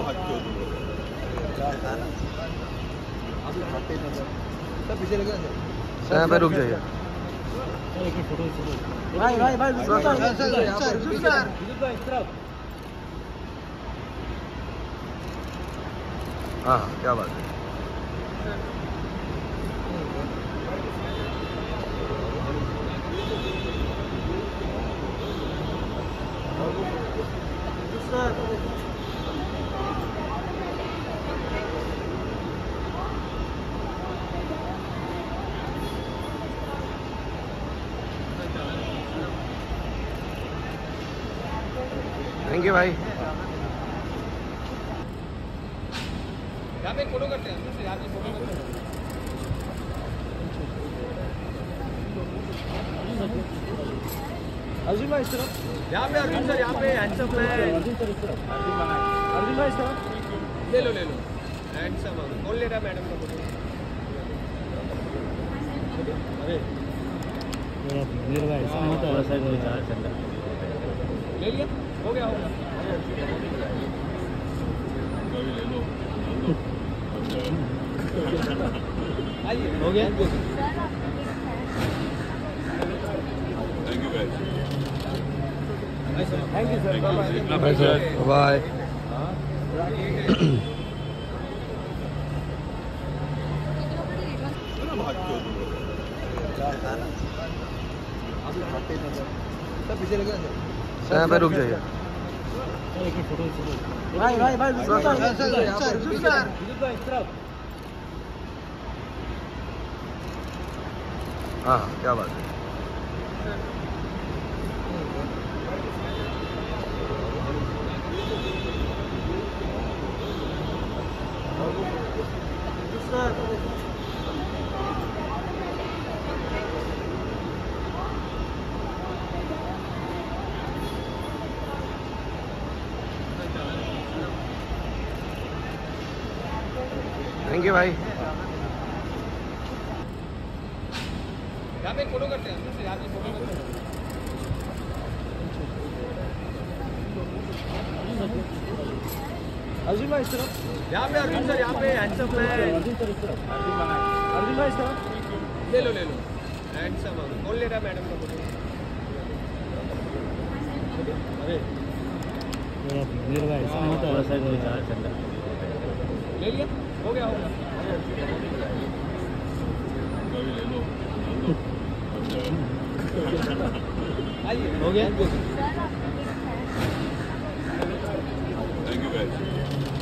पीछे लगे सर रुक जाइए भाई भाई भाई हाँ क्या बात है। थैंक यू भाई। यहाँ पे फोटो करते हैं, यहाँ पे फोटो करते हैं। अर्जुन भाई इस तरफ, यहाँ पे अर्जुन सर, यहाँ पे हैंडसम मैन। अर्जुन भाई इस तरफ, ले लो हैंडसम। कौन ले रहा है मैडम का फोटो? अरे मेरे भाई सामने तो साइड में चार चंदा ले लिया, हो गया ले लो आइए, हो गया। Thank you sir, bye sir, bye. पीछे लगे सर रुक जाइए भाई भाई भाई हाँ क्या बात है। थैंक यू भाई। यहाँ पे फोटो करते हैं, यहाँ पे फोटो करते हैं। अर्जुन भाई इस तरफ, यहाँ पे अर्जुन सर, यहाँ पे हैंडसम मैन। अर्जुन भाई इस तरफ, ले लो हैंडसम। कौन ले रहा है मैडम का फोटो? अरे मेरे भाई सामने तो साइड में चार चंदा ले लिया, हो गया ले लो आइए, हो गया।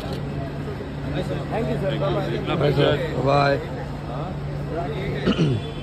Thank you sir, bye.